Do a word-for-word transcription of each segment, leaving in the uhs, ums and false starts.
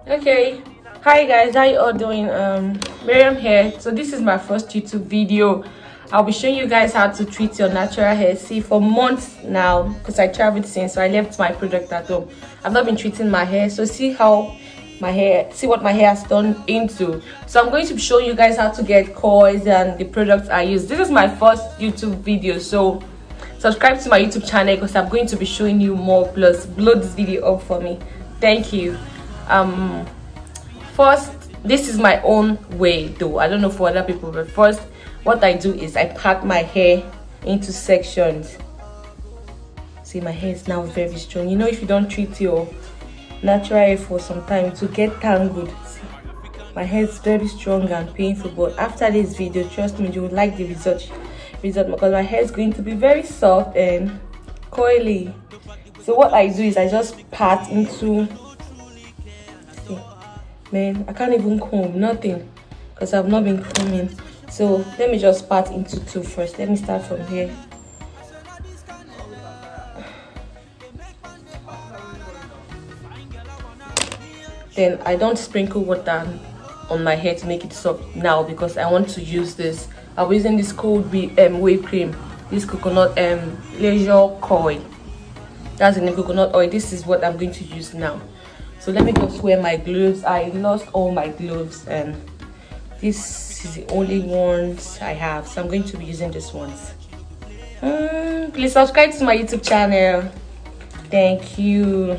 Okay, hi guys, how you all doing? um Miriam here. So this is my first YouTube video. I'll be showing you guys how to treat your natural hair. See, for months now, because I traveled since, so I left my product at home, I've not been treating my hair. So see how my hair, see what my hair has turned into. So I'm going to be showing you guys how to get coils and the products I use. This is my first YouTube video, so subscribe to my YouTube channel because I'm going to be showing you more. Plus blow this video up for me, thank you. Um first, this is my own way though, I don't know for other people, but first what I do is I part my hair into sections. See, my hair is now very strong. You know, if you don't treat your natural hair for some time to get tangled, see, my hair is very strong and painful. But after this video, trust me, you will like the result result because my hair is going to be very soft and coily. So what I do is I just part into, see, man, I can't even comb nothing because I've not been combing. So let me just part into two first. Let me start from here. Then I don't sprinkle water on my hair to make it soft now because I want to use this. I'll be using this cold um, wave cream, this coconut um leisure coil. That's in the coconut oil. This is what I'm going to use now. So let me just wear my gloves. I lost all my gloves and this is the only ones I have, so I'm going to be using these ones. Um, please subscribe to my YouTube channel. Thank you.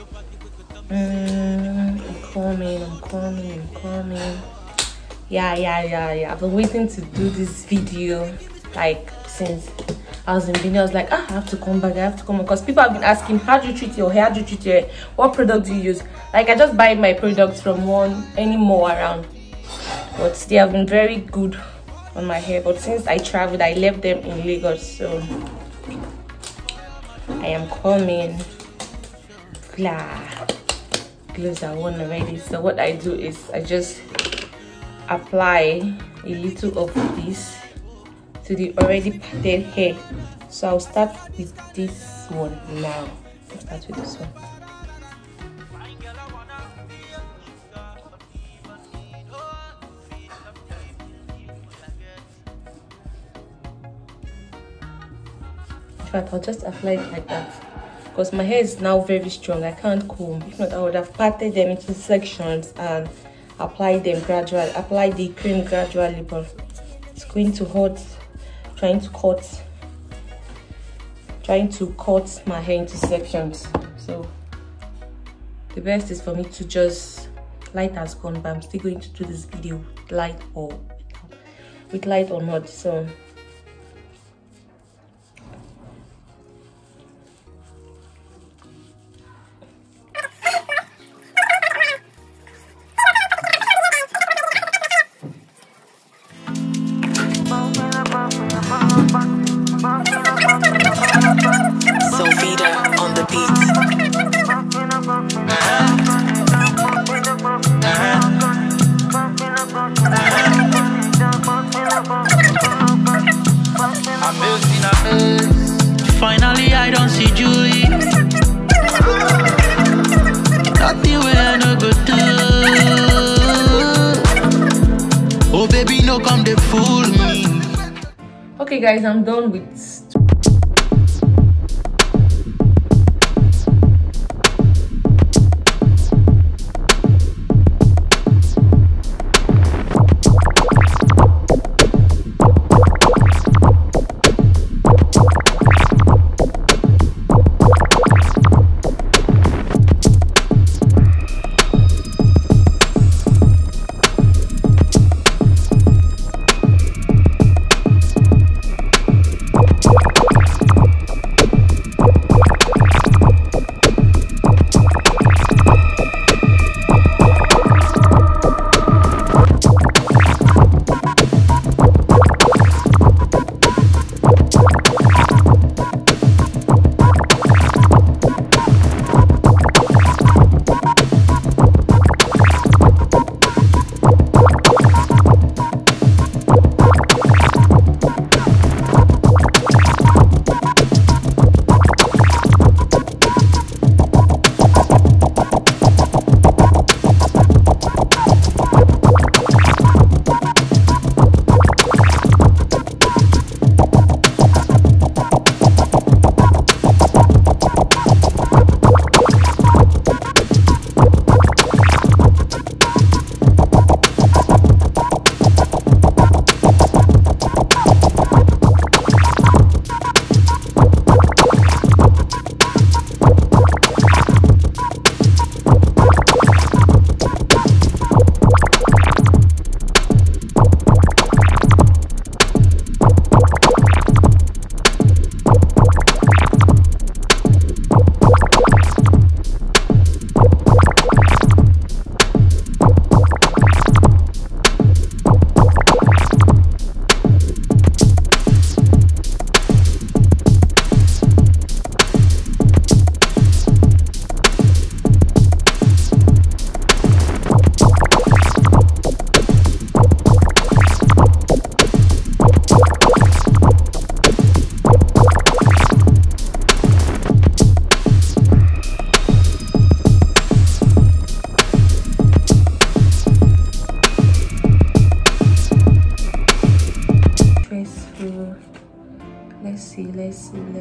Um, I'm coming, I'm coming, I'm coming. Yeah, yeah, yeah, yeah. I've been waiting to do this video like since I was in Benin. I was like, ah, I have to come back, I have to come back. Because people have been asking, how do you treat your hair? How do you treat your hair? What product do you use? Like, I just buy my products from one anymore around. But they have been very good on my hair. But since I traveled, I left them in Lagos. So I am coming. Blah. Gloves are on already. So what I do is I just apply a little of this to the already parted hair. So I'll start with this one now. I'll start with this one. I'll just apply it like that because my hair is now very strong. I can't comb. If not, I would have parted them into sections and apply them gradually, apply the cream gradually, but it's going to hurt trying to cut trying to cut my hair into sections. So the best is for me to just, light has gone, but I'm still going to do this video with light or with light or not. So finally I don't see Julie. Nothing where I no go do. Oh baby, no come they fool me. okay guys, I'm done with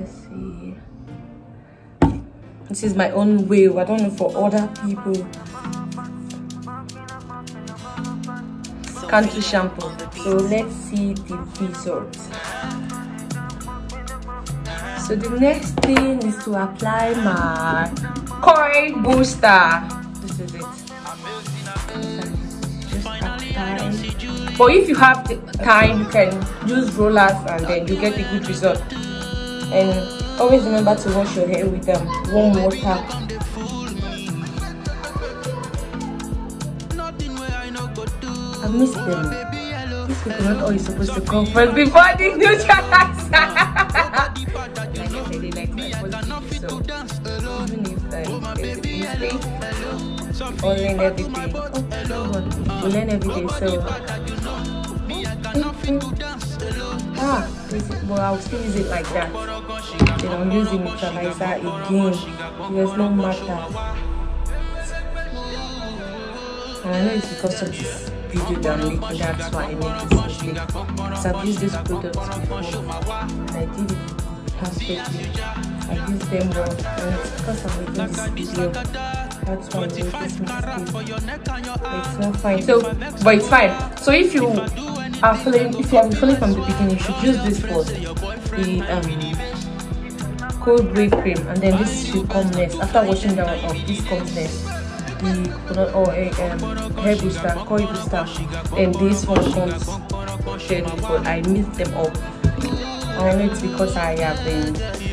let's see. This is my own way. I don't know for other people. Country shampoo. So let's see the results. So the next thing is to apply my coil booster. This is it. Just apply. But if you have the time, you can use rollers and then you get a good result. And always remember to wash your hair with um, warm water. I miss them. This coconut oil is supposed to come first before the neutralizer. They like my positive, so even if like, there's a mistake, we'll learn every day. Oh, we'll learn every day, so ah, well, I'll still use it like that. Then I'll use the neutralizer again. There's no matter. And I know it's because of this video that I'm making, that's why I made this mistake. Because I've used this product before and I did it perfectly. I used them well, and it's because I'm making this video. That's why I made this mistake. But it's not fine. So, but it's fine. So if you are following, if you have been following from the beginning, you should use this first, the um cold wave cream, and then this should come next. After washing down off, this comes next. The coconut oil, um, hair booster, coil booster, and this one comes then. But I mixed them up. And I know it's because I have been,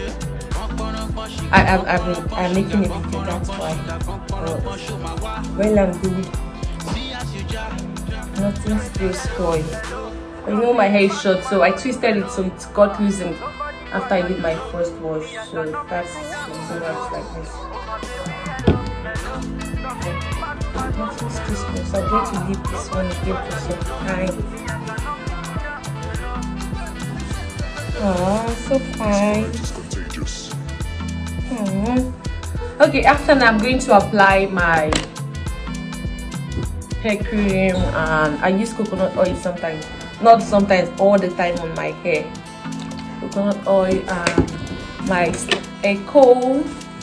I have, I've been, I'm making a video. That's why. But well, I'm good. Nothing still spoiled. But you know my hair is short, so I twisted it so it got loosened after I did my first wash. So that's the reason why it's like this. Nothing still spoiled. So I'm going to leave this one again for some time. Oh, so fine. Hmm. Okay, after that I'm going to apply my hair cream, and I use coconut oil sometimes, not sometimes, all the time on my hair. Coconut oil and my Echo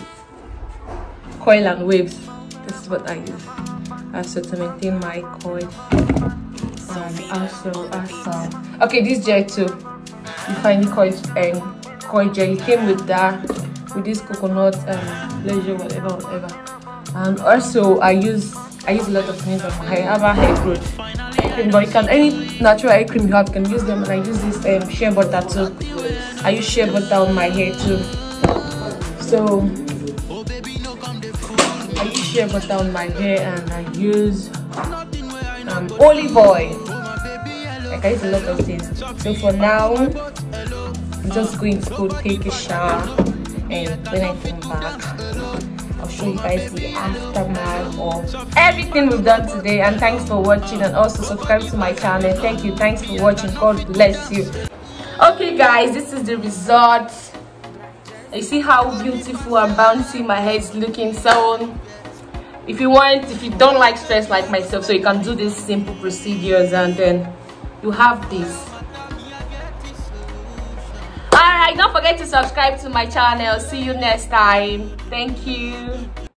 coil and waves. This is what I use also to maintain my coil. And also also okay, this gel too. You find the coil and um, coil gel. It came with that, with this coconut um pleasure, whatever, whatever. And also I use I use a lot of things on my hair. I have a hair growth cream, but you can, any natural hair cream you have, you can use them. And I use this um, shea butter too. I use shea butter on my hair too. So I use shea butter on my hair, and I use um, olive oil. Like I use a lot of things. So for now, I'm just going to go take a shower, and when I come back, I'll show you guys the aftermath of everything we've done today. And thanks for watching, and also subscribe to my channel. Thank you. Thanks for watching. God bless you. Okay guys, this is the result. You see how beautiful and bouncy my hair is looking. So if you want, if you don't like stress like myself, so you can do these simple procedures, and then you have this. Alright, don't forget to subscribe to my channel. See you next time. Thank you.